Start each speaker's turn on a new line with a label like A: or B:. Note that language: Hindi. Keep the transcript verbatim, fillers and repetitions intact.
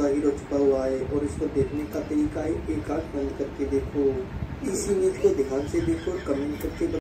A: उसका हीरो छुपा हुआ है और इसको देखने का तरीका है एक आंख बंद करके देखो। इस इमेज को ध्यान से देखो और कमेंट करके